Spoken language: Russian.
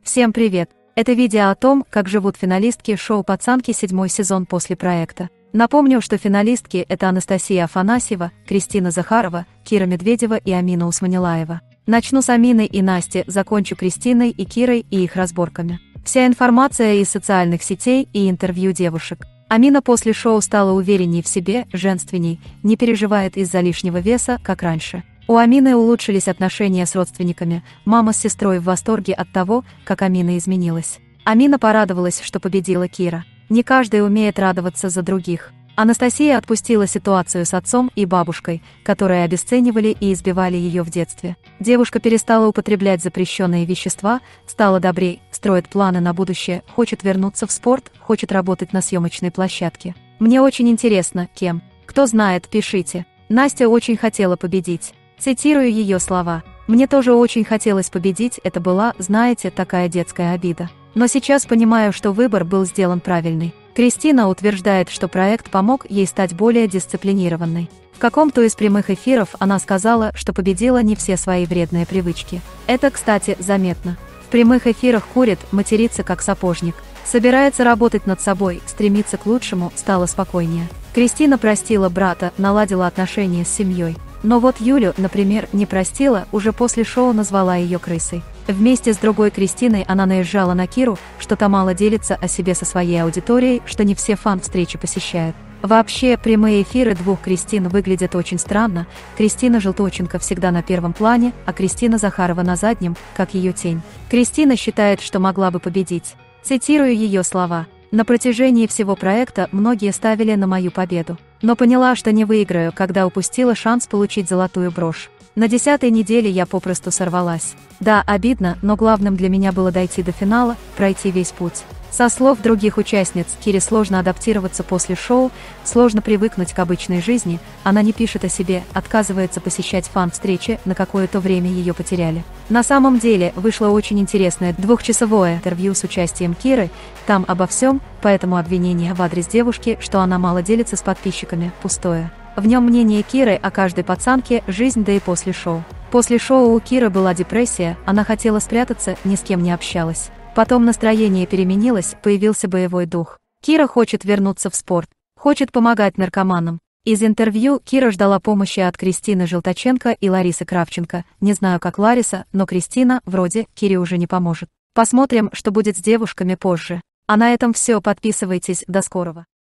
Всем привет! Это видео о том, как живут финалистки шоу «Пацанки» 7-й сезон после проекта. Напомню, что финалистки – это Анастасия Афанасьева, Кристина Захарова, Кира Медведева и Амина Усманилаева. Начну с Амины и Насти, закончу Кристиной и Кирой и их разборками. Вся информация из социальных сетей и интервью девушек. Амина после шоу стала уверенней в себе, женственней, не переживает из-за лишнего веса, как раньше. У Амины улучшились отношения с родственниками, мама с сестрой в восторге от того, как Амина изменилась. Амина порадовалась, что победила Кира. Не каждый умеет радоваться за других. Анастасия отпустила ситуацию с отцом и бабушкой, которые обесценивали и избивали ее в детстве. Девушка перестала употреблять запрещенные вещества, стала добрей, строит планы на будущее, хочет вернуться в спорт, хочет работать на съемочной площадке. Мне очень интересно, кем. Кто знает, пишите. Настя очень хотела победить. Цитирую ее слова. «Мне тоже очень хотелось победить, это была, знаете, такая детская обида. Но сейчас понимаю, что выбор был сделан правильный». Кристина утверждает, что проект помог ей стать более дисциплинированной. В каком-то из прямых эфиров она сказала, что победила не все свои вредные привычки. Это, кстати, заметно. В прямых эфирах курит, матерится как сапожник. Собирается работать над собой, стремится к лучшему, стала спокойнее. Кристина простила брата, наладила отношения с семьей. Но вот Юлю, например, не простила, уже после шоу назвала ее крысой. Вместе с другой Кристиной она наезжала на Киру, что та мало делится о себе со своей аудиторией, что не все фан-встречи посещают. Вообще, прямые эфиры двух Кристин выглядят очень странно. Кристина Желточенко всегда на первом плане, а Кристина Захарова на заднем, как ее тень. Кристина считает, что могла бы победить. Цитирую ее слова. «На протяжении всего проекта многие ставили на мою победу. Но поняла, что не выиграю, когда упустила шанс получить золотую брошь. На 10-й неделе я попросту сорвалась. Да, обидно, но главным для меня было дойти до финала, пройти весь путь». Со слов других участниц, Кире сложно адаптироваться после шоу, сложно привыкнуть к обычной жизни, она не пишет о себе, отказывается посещать фан-встречи, на какое-то время ее потеряли. На самом деле, вышло очень интересное двухчасовое интервью с участием Киры, там обо всем, поэтому обвинение в адрес девушки, что она мало делится с подписчиками, пустое. В нем мнение Киры о каждой пацанке, жизнь да и после шоу. После шоу у Киры была депрессия, она хотела спрятаться, ни с кем не общалась. Потом настроение переменилось, появился боевой дух. Кира хочет вернуться в спорт, хочет помогать наркоманам. Из интервью Кира ждала помощи от Кристины Желточенко и Ларисы Кравченко. Не знаю, как Лариса, но Кристина, вроде, Кире уже не поможет. Посмотрим, что будет с девушками позже. А на этом все, подписывайтесь, до скорого.